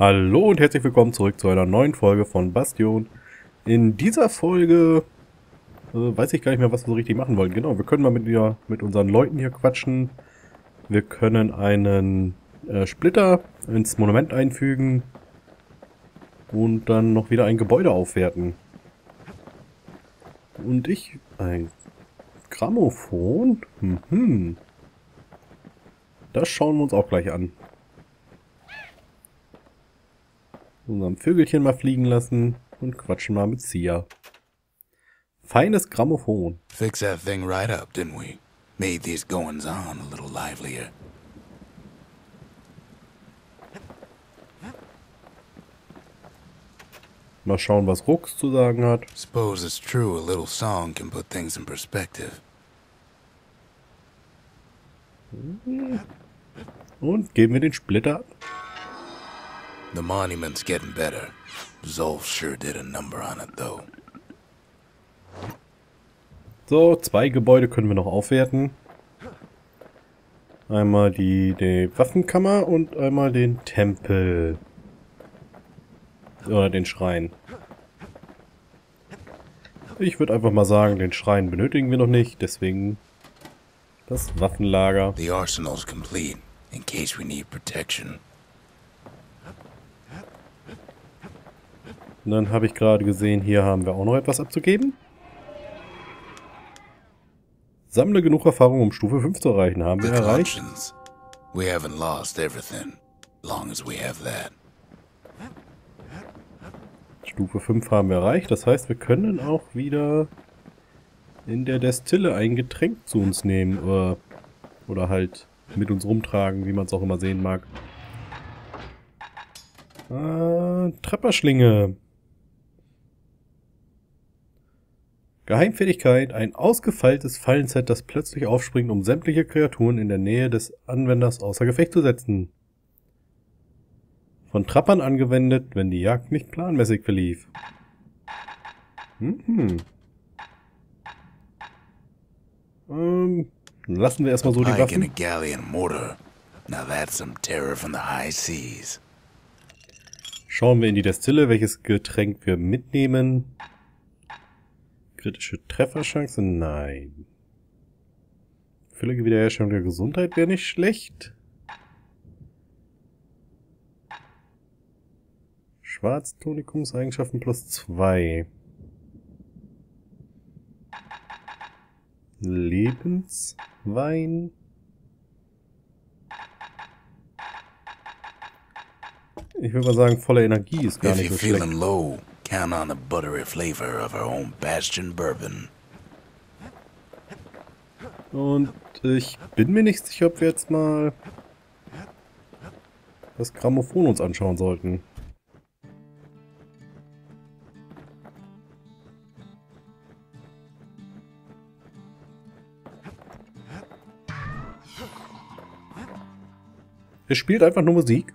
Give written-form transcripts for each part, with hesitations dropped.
Hallo und herzlich willkommen zurück zu einer neuen Folge von Bastion. In dieser Folge weiß ich gar nicht mehr, was wir so richtig machen wollen. Genau, wir können mal mit unseren Leuten hier quatschen. Wir können einen Splitter ins Monument einfügen und dann noch wieder ein Gebäude aufwerten. Und ein Grammophon? Das schauen wir uns auch gleich an. Unserem Vögelchen mal fliegen lassen und quatschen mal mit Sia. Feines Grammophon. Fix that thing right up, didn't we? Made these goings-on a little livelier. Mal schauen, was Rux zu sagen hat. Suppose it's true a little song can put things in perspective. Und geben wir den Splitter ab. The monument's getting better. Zolf sure did a number on it, though. So, 2 Gebäude können wir noch aufwerten. Einmal die Waffenkammer und einmal den Tempel. Oder den Schrein. Ich würde einfach mal sagen, den Schrein benötigen wir noch nicht, deswegen das Waffenlager. The arsenal's complete, in case we need protection. Und dann habe ich gerade gesehen, hier haben wir auch noch etwas abzugeben. Sammle genug Erfahrung, um Stufe 5 zu erreichen. Haben wir erreicht. We haven't lost everything, long as we have that. Stufe 5 haben wir erreicht. Das heißt, wir können auch wieder in der Destille ein Getränk zu uns nehmen. Oder halt mit uns rumtragen, wie man es auch immer sehen mag. Trepperschlinge. Geheimfähigkeit. Ein ausgefeiltes Fallenset, das plötzlich aufspringt, um sämtliche Kreaturen in der Nähe des Anwenders außer Gefecht zu setzen. Von Trappern angewendet, wenn die Jagd nicht planmäßig verlief. Lassen wir erstmal so die Waffen. Schauen wir in die Destille, welches Getränk wir mitnehmen. Kritische Trefferchance? Nein. Völlige Wiederherstellung der Gesundheit wäre nicht schlecht. Schwarztonikumseigenschaften plus 2. Lebenswein. Ich würde mal sagen, volle Energie ist gar nicht so schlecht. Count on the buttery flavor of our own Bastion Bourbon. Und ich bin mir nicht sicher, ob wir jetzt mal das Grammophon uns anschauen sollten. Es spielt einfach nur Musik.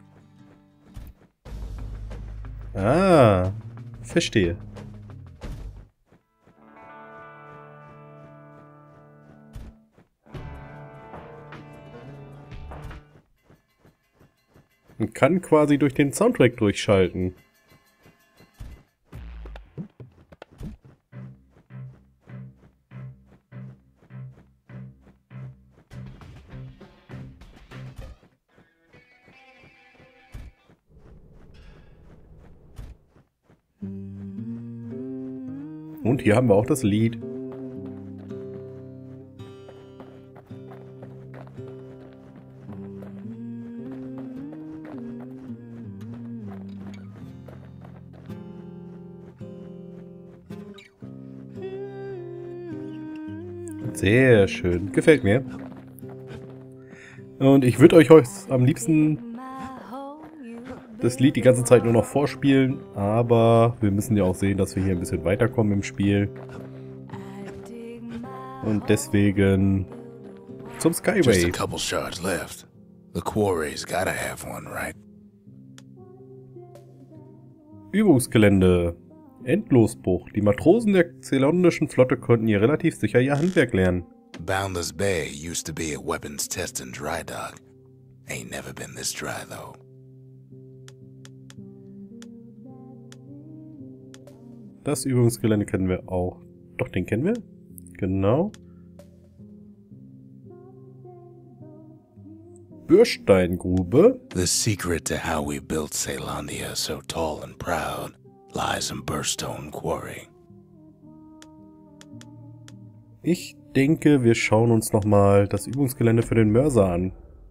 Ah, verstehe. Man kann quasi durch den Soundtrack durchschalten. Und hier haben wir auch das Lied. Sehr schön. Gefällt mir. Und ich würde euch heute am liebsten das Lied die ganze Zeit nur noch vorspielen, aber wir müssen ja auch sehen, dass wir hier ein bisschen weiterkommen im Spiel. Und deswegen zum Skyway. Übungsgelände. Endlosbucht. Die Matrosen der zelondischen Flotte konnten hier relativ sicher ihr Handwerk lernen. Boundless Bay used to be a weapons test and dry dock. Ain't never been this dry though. Das Übungsgelände kennen wir auch. Doch, den kennen wir. Genau. Bürsteingrube. The secret to how we built Caelondia so tall and proud lies in Burstone Quarry. Ich denke, wir schauen uns nochmal das Übungsgelände für den Mörser an.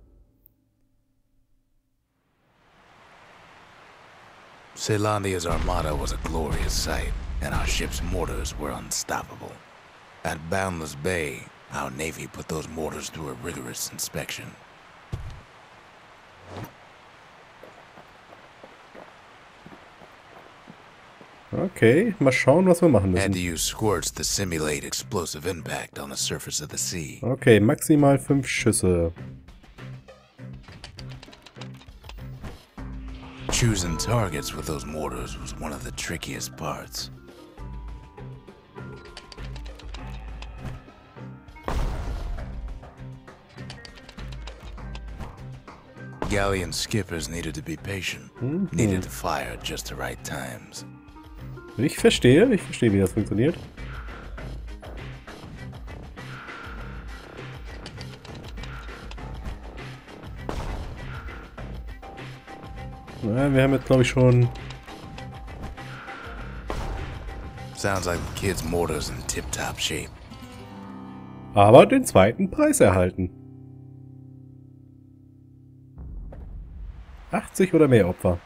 Caelondia's armada was a glorious sight, and our ship's mortars were unstoppable. At Boundless Bay, our navy put those mortars through a rigorous inspection. Okay, mal schauen, was wir machen Had to müssen. use squirts to simulate explosive impact on the surface of the sea. Okay, maximal 5 Schüsse. Choosing targets with those mortars was one of the trickiest parts. Galleon skippers needed to be patient, needed to fire at just the right times. Ich verstehe, wie das funktioniert. Na, wir haben jetzt, glaube ich, schon... Sounds like the kid's mortar's in tip-top shape. Aber den zweiten Preis erhalten. 80 oder mehr Opfer.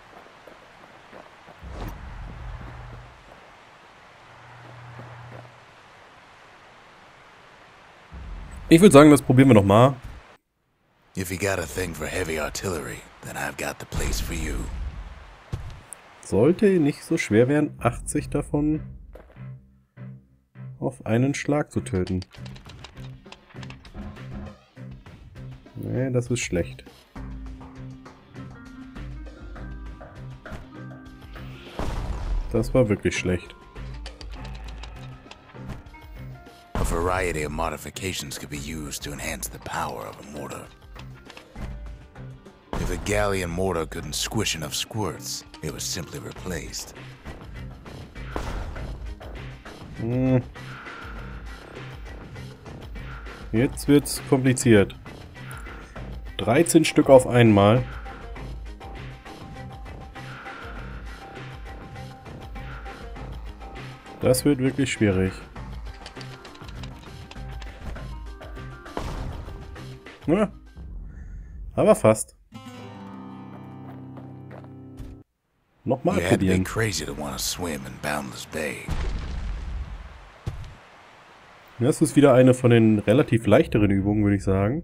Ich würde sagen, das probieren wir nochmal. If you got a thing for heavy artillery, then I've got the place for you. Sollte nicht so schwer werden, 80 davon auf einen Schlag zu töten. Nee, das ist schlecht. Das war wirklich schlecht. A variety of modifications could be used to enhance the power of a mortar. If a galleon mortar couldn't squish enough squirts, it was simply replaced. Jetzt wird's kompliziert. 13 Stück auf einmal. Das wird wirklich schwierig. Ja, aber fast. Nochmal You had to be probieren. crazy to want to swim in Boundless Bay. Das ist wieder eine von den relativ leichteren Übungen, würde ich sagen.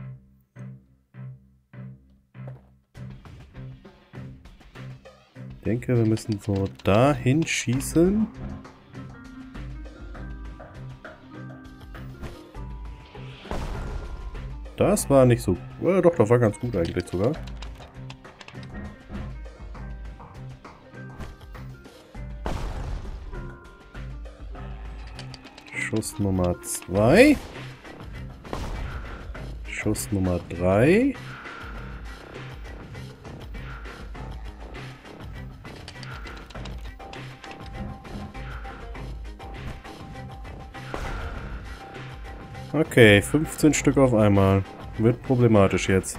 Ich denke, wir müssen so dahin schießen. Das war nicht so... doch, das war ganz gut eigentlich sogar. Schuss Nummer 2. Schuss Nummer 3. Okay, 15 Stück auf einmal. Wird problematisch jetzt.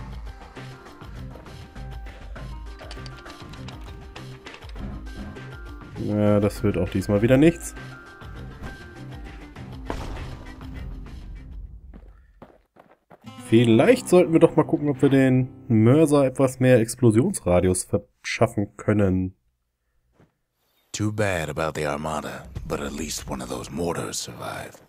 Ja, das wird auch diesmal wieder nichts. Vielleicht sollten wir doch mal gucken, ob wir den Mörser etwas mehr Explosionsradius verschaffen können. Too bad about the Armada, but at least one of those mortars survived.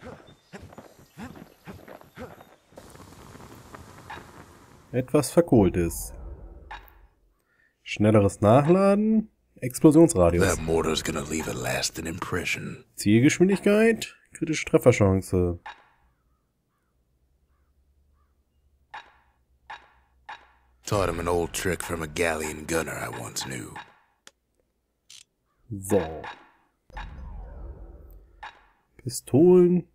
Etwas Verkohltes. Schnelleres Nachladen. Explosionsradius. That mortar's gonna leave a lasting impression. Zielgeschwindigkeit. Kritische Trefferchance. Taught him an old trick from a galleon gunner I once knew. So. Pistolen.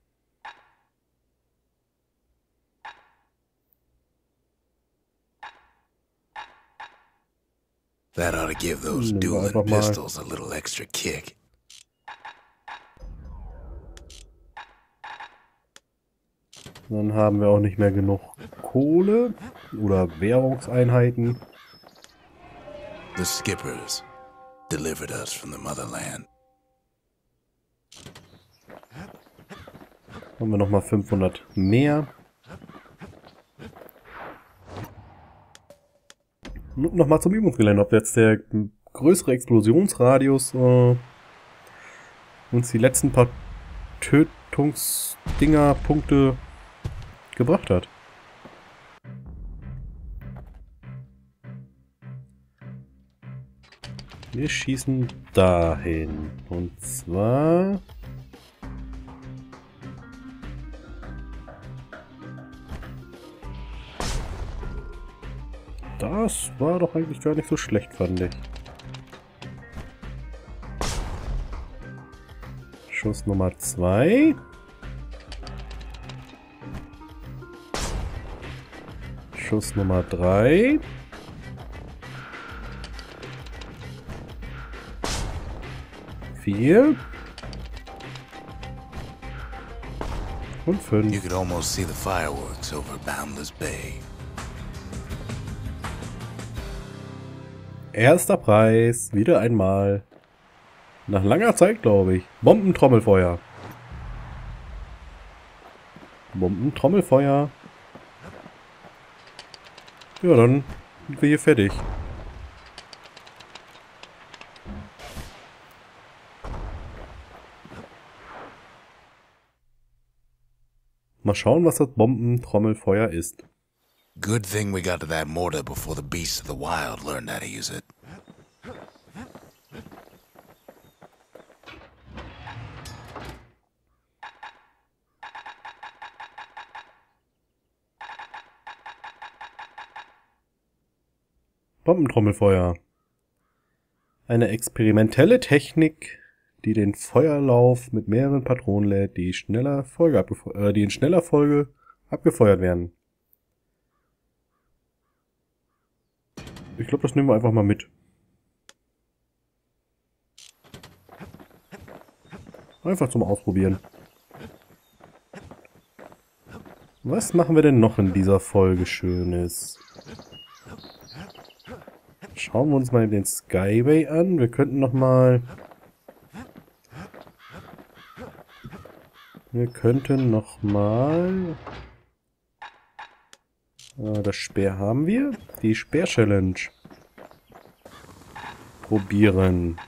That ought to give those Nehmen wir einfach dueling mal. pistols a little extra kick. Dann haben wir auch nicht mehr genug Kohle oder Währungseinheiten. The skippers delivered us from the motherland. Haben wir nochmal 500 mehr. Und nochmal zum Übungsgelände, ob jetzt der größere Explosionsradius uns die letzten paar Punkte gebracht hat. Wir schießen dahin. Und zwar... Das war doch eigentlich gar nicht so schlecht, fand ich. Schuss Nummer 2. Schuss Nummer 3. Vier. Und 5. You could almost see the fireworks over Boundless Bay. Erster Preis, wieder einmal. Nach langer Zeit, glaube ich. Bombentrommelfeuer. Bombentrommelfeuer. Ja, dann sind wir hier fertig. Mal schauen, was das Bombentrommelfeuer ist. Good thing we got to that mortar before the beasts of the wild learned how to use it. Bombentrommelfeuer. Eine experimentelle Technik, die den Feuerlauf mit mehreren Patronen lädt, die in schneller Folge abgefeuert werden. Ich glaube, das nehmen wir einfach mal mit. Einfach zum Ausprobieren. Was machen wir denn noch in dieser Folge Schönes? Schauen wir uns mal den Skyway an. Wir könnten noch mal... das Speer haben wir. Die Speer-Challenge. Probieren.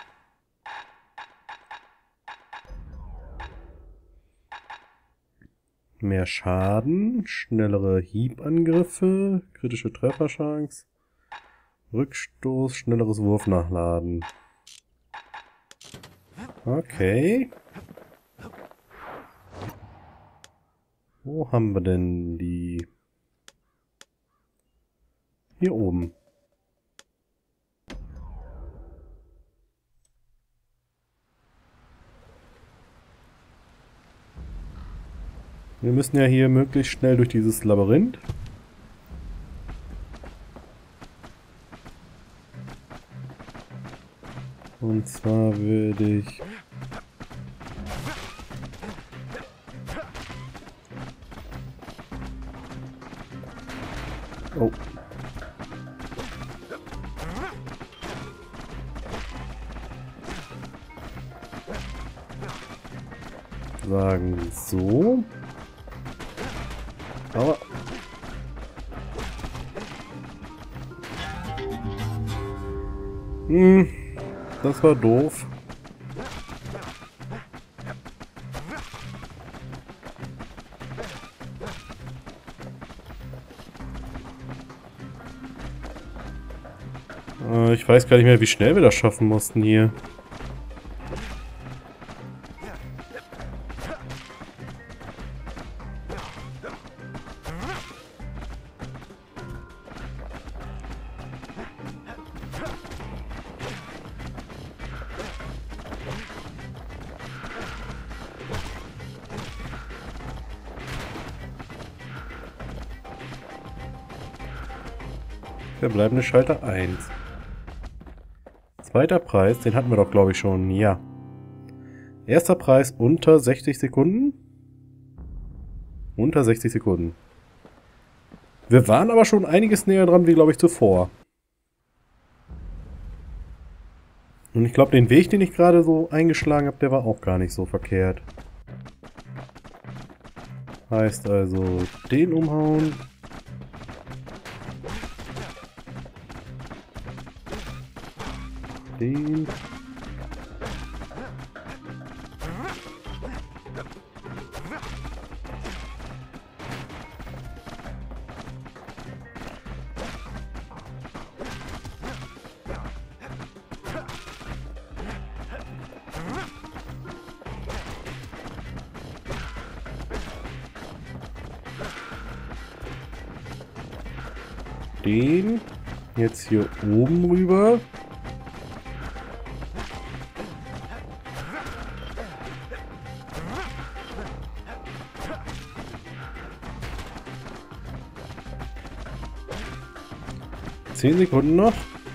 Mehr Schaden. Schnellere Hiebangriffe. Kritische Trefferchance. Rückstoß. Schnelleres Wurfnachladen. Okay. Wo haben wir denn die... Hier oben. Wir müssen ja hier möglichst schnell durch dieses Labyrinth. Und zwar würde ich... Oh. Sagen so. Aber... das war doof. Ich weiß gar nicht mehr, wie schnell wir das schaffen mussten hier. Verbleibende Schalter 1. Zweiter Preis, den hatten wir doch, glaube ich, schon. Ja. Erster Preis unter 60 Sekunden. Unter 60 Sekunden. Wir waren aber schon einiges näher dran, wie glaube ich zuvor. Und ich glaube, den Weg, den ich gerade so eingeschlagen habe, der war auch gar nicht so verkehrt. Heißt also, den umhauen. Den. Den. Jetzt hier oben rüber. Zehn Sekunden noch.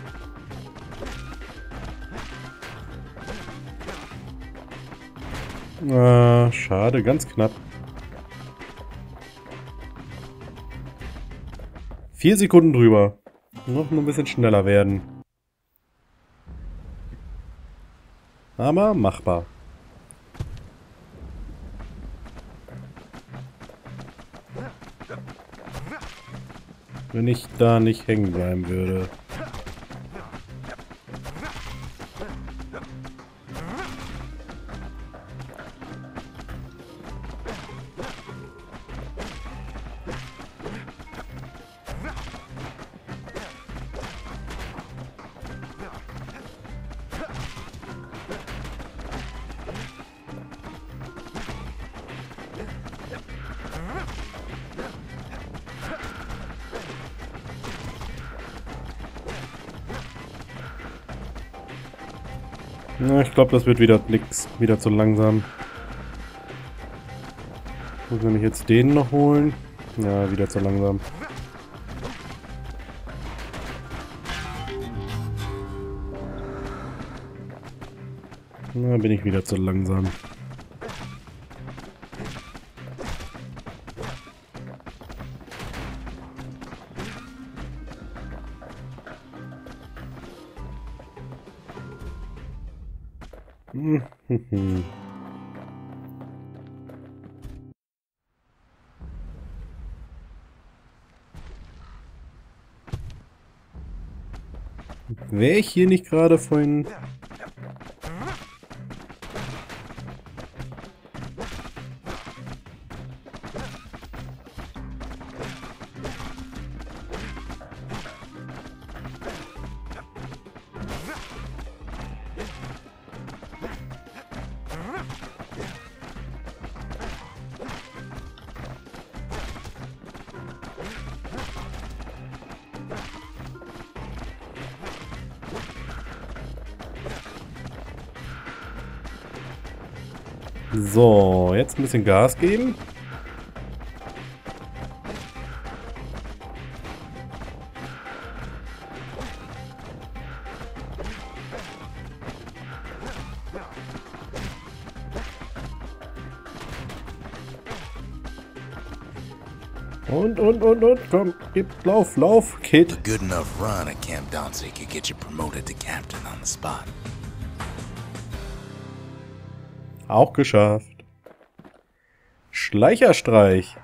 Schade, ganz knapp. 4 Sekunden drüber. Noch ein bisschen schneller werden. Aber machbar. Wenn ich da nicht hängen bleiben würde. Na, ich glaube, das wird wieder nix. Wieder zu langsam. Muss nämlich jetzt den noch holen. Ja, wieder zu langsam. Na, bin ich wieder zu langsam. Wäre ich hier nicht gerade vorhin... So, jetzt ein bisschen Gas geben. Und, komm, gib, lauf, Kid. A good enough run at Camp Danzig could get you promoted to captain on the spot. Auch geschafft. Schleicherstreich.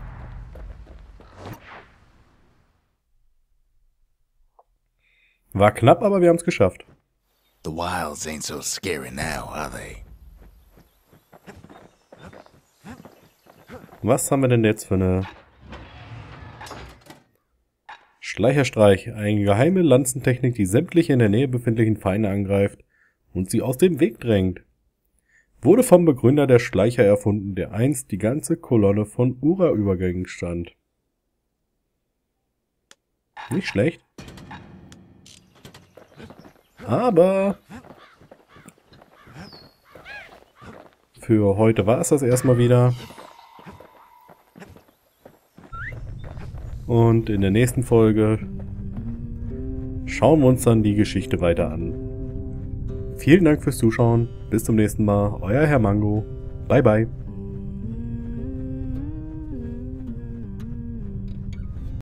War knapp, aber wir haben es geschafft. The wilds ain't so scary now, are they? Was haben wir denn jetzt für eine... Schleicherstreich. Eine geheime Lanzentechnik, die sämtliche in der Nähe befindlichen Feinde angreift und sie aus dem Weg drängt. Wurde vom Begründer der Schleicher erfunden, der einst die ganze Kolonne von Ura-Übergängen stand. Nicht schlecht. Aber für heute war es das erstmal wieder. Und in der nächsten Folge schauen wir uns dann die Geschichte weiter an. Vielen Dank fürs Zuschauen. Bis zum nächsten Mal. Euer Herr Mango. Bye bye.